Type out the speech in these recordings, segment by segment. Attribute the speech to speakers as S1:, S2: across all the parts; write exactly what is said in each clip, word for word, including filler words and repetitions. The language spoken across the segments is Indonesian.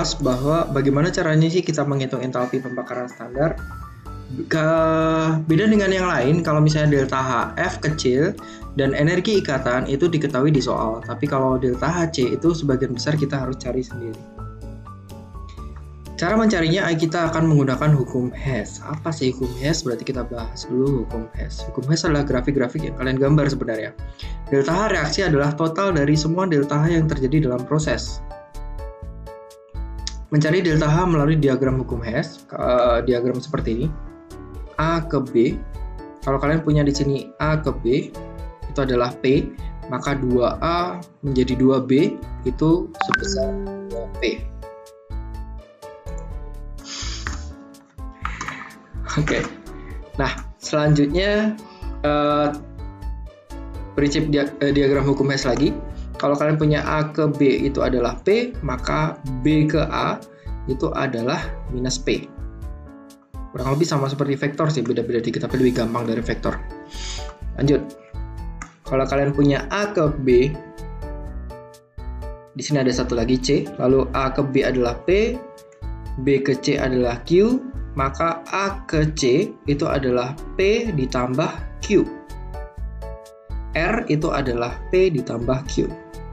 S1: bahas bahwa bagaimana caranya sih kita menghitung entalpi pembakaran standar. Ke, beda dengan yang lain, kalau misalnya delta H F kecil dan energi ikatan itu diketahui di soal, tapi kalau delta H C itu sebagian besar kita harus cari sendiri. Cara mencarinya kita akan menggunakan hukum Hess. Apa sih hukum Hess? Berarti kita bahas dulu hukum Hess. Hukum Hess adalah grafik-grafik yang kalian gambar sebenarnya. Delta H reaksi adalah total dari semua delta H yang terjadi dalam proses. Mencari delta H melalui diagram hukum Hess, uh, diagram seperti ini. A ke B. Kalau kalian punya di sini A ke B itu adalah P, maka dua A menjadi dua B itu sebesar dua P. Oke, okay. Nah selanjutnya uh, prinsip dia, uh, diagram hukum Hess lagi. Kalau kalian punya A ke B itu adalah P, maka B ke A itu adalah minus P. Kurang lebih sama seperti vektor sih, beda-beda dikit tapi lebih gampang dari vektor. Lanjut, kalau kalian punya A ke B, di sini ada satu lagi C, lalu A ke B adalah P, B ke C adalah Q, maka A ke C itu adalah P ditambah Q. R itu adalah P ditambah Q.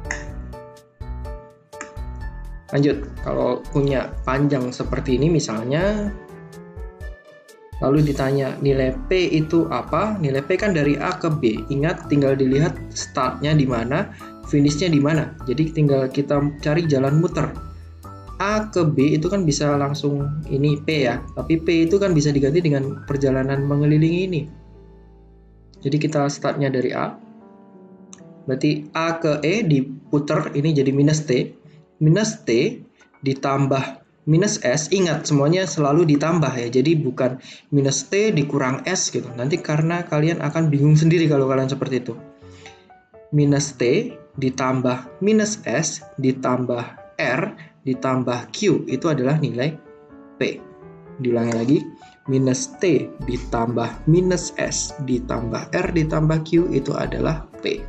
S1: Lanjut, kalau punya panjang seperti ini misalnya, lalu ditanya nilai P itu apa? Nilai P kan dari A ke B. Ingat, tinggal dilihat startnya di mana, finishnya di mana. Jadi tinggal kita cari jalan muter. A ke B itu kan bisa langsung ini P ya, tapi P itu kan bisa diganti dengan perjalanan mengelilingi ini. Jadi kita startnya dari A, berarti A ke E diputer ini jadi minus T, minus T ditambah minus S, ingat semuanya selalu ditambah ya, jadi bukan minus T dikurang S gitu, nanti karena kalian akan bingung sendiri kalau kalian seperti itu. Minus T ditambah minus S ditambah R ditambah Q itu adalah nilai P. Diulangi lagi, minus T ditambah minus S ditambah R ditambah Q itu adalah P.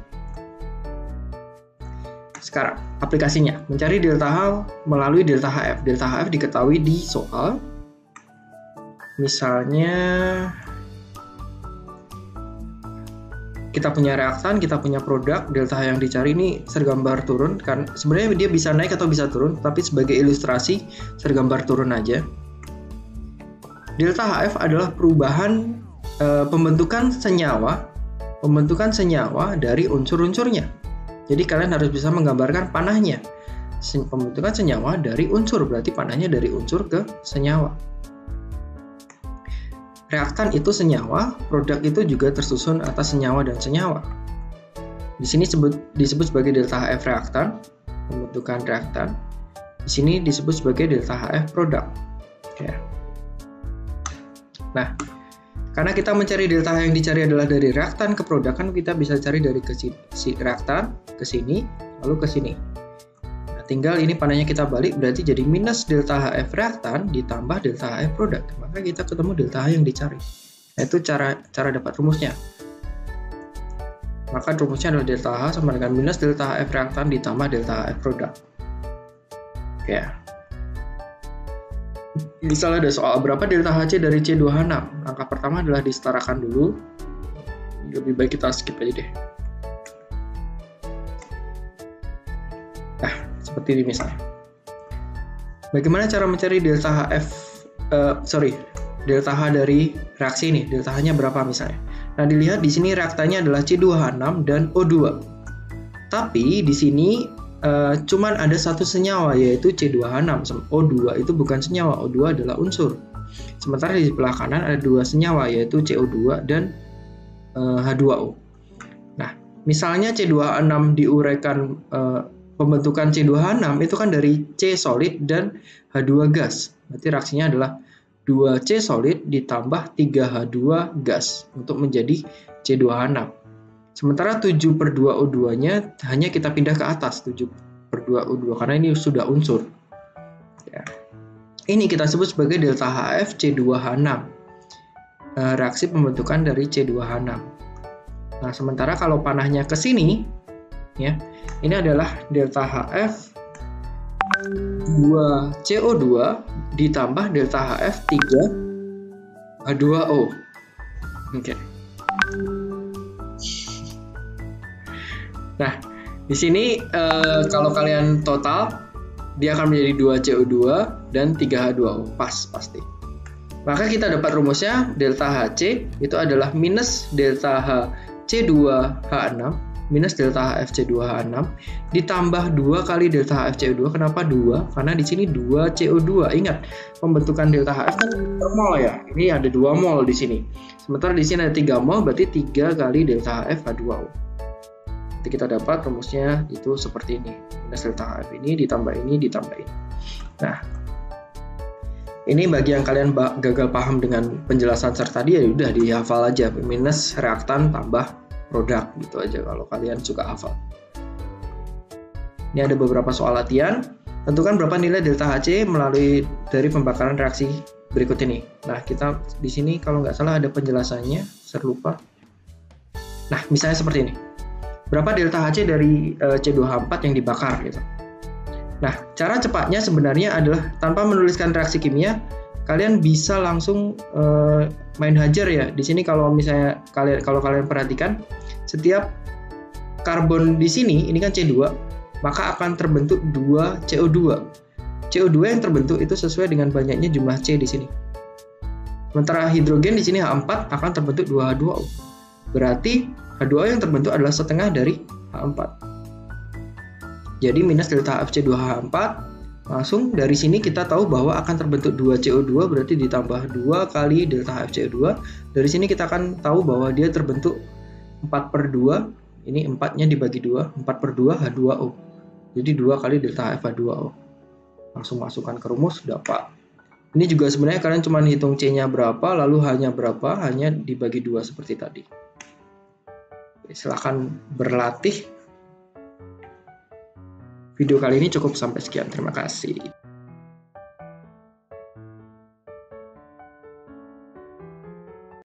S1: Sekarang aplikasinya, mencari delta H melalui delta H F. Delta H F diketahui di soal. Misalnya kita punya reaktan, kita punya produk, delta H yang dicari ini sergambar turun, kan sebenarnya dia bisa naik atau bisa turun, tapi sebagai ilustrasi sergambar turun aja. Delta H F adalah perubahan e, pembentukan senyawa, pembentukan senyawa dari unsur-unsurnya. Jadi kalian harus bisa menggambarkan panahnya. Pembentukan senyawa dari unsur, berarti panahnya dari unsur ke senyawa. Reaktan itu senyawa, produk itu juga tersusun atas senyawa dan senyawa. Di sini disebut, disebut sebagai delta H F reaktan, pembentukan reaktan. Di sini disebut sebagai delta H F produk. Ya. Nah, karena kita mencari delta H yang dicari adalah dari reaktan ke produk, kan kita bisa cari dari ke si reaktan ke sini, lalu ke sini. Nah, tinggal ini panahnya kita balik, berarti jadi minus delta H F reaktan ditambah delta H F produk. Maka kita ketemu delta H yang dicari. Nah, itu cara cara dapat rumusnya. Maka rumusnya adalah delta H sama dengan minus delta H F reaktan ditambah delta H F produk. Oke. Misalnya ada soal berapa delta H C dari C dua H enam. Langkah pertama adalah disetarakan dulu. Lebih baik kita skip aja deh. Nah, seperti ini misalnya. Bagaimana cara mencari delta H F uh, sorry, delta H dari reaksi ini? Delta H-nya berapa misalnya? Nah, dilihat di sini reaktannya adalah C dua H enam dan O dua. Tapi di sini uh, cuman ada satu senyawa yaitu C dua H enam. O dua itu bukan senyawa, O dua adalah unsur. Sementara di sebelah kanan ada dua senyawa yaitu C O dua dan uh, H dua O. Nah, misalnya C dua H enam diuraikan uh, pembentukan C dua H enam itu kan dari C solid dan H dua gas. Berarti reaksinya adalah dua C solid ditambah tiga H dua gas untuk menjadi C dua H enam. Sementara tujuh per dua O dua-nya hanya kita pindah ke atas, tujuh per dua O dua, karena ini sudah unsur. Ya. Ini kita sebut sebagai delta H F C dua H enam. Reaksi pembentukan dari C dua H enam. Nah, sementara kalau panahnya ke sini, ya, ini adalah delta H F dua C O dua ditambah delta H F tiga H dua O. Oke. Okay. Nah, di sini eh, kalau kalian total dia akan menjadi dua C O dua dan tiga H dua O. Pas pasti. Maka kita dapat rumusnya delta H C itu adalah minus delta H C dua H enam minus delta H F C dua H enam ditambah dua kali delta H F C O dua. Kenapa dua? Karena di sini dua C O dua. Ingat, pembentukan delta H F kan per mol ya. Ini ada dua mol di sini. Sementara di sini ada tiga mol, berarti tiga kali delta H F H dua O. Nanti kita dapat rumusnya itu seperti ini. Minus delta H F ini ditambah ini ditambah ini. Nah, ini bagi yang kalian gagal paham dengan penjelasan ser tadi ya udah dihafal aja. Minus reaktan tambah produk gitu aja kalau kalian suka hafal. Ini ada beberapa soal latihan. Tentukan berapa nilai delta H C melalui dari pembakaran reaksi berikut ini. Nah, kita di sini kalau nggak salah ada penjelasannya, saya lupa. Nah, misalnya seperti ini. Berapa delta H C dari uh, C dua H empat yang dibakar gitu. Nah, cara cepatnya sebenarnya adalah tanpa menuliskan reaksi kimia, kalian bisa langsung uh, main hajar ya. Di sini kalau misalnya kalian kalau kalian perhatikan, setiap karbon di sini ini kan C dua, maka akan terbentuk dua C O dua. C O dua yang terbentuk itu sesuai dengan banyaknya jumlah C di sini. Sementara hidrogen di sini H empat akan terbentuk dua H dua O. Berarti H dua O yang terbentuk adalah setengah dari H empat. Jadi minus delta H F C dua H empat. Langsung dari sini kita tahu bahwa akan terbentuk dua C O dua, berarti ditambah dua kali delta H F C dua. Dari sini kita akan tahu bahwa dia terbentuk empat per dua. Ini empatnya dibagi dua, empat per dua H dua O. Jadi dua kali delta H F H dua O. Langsung masukkan ke rumus, dapat. Ini juga sebenarnya kalian cuma hitung C-nya berapa, lalu H-nya berapa, hanya dibagi dua seperti tadi. Silahkan berlatih. Video kali ini cukup sampai sekian. Terima kasih.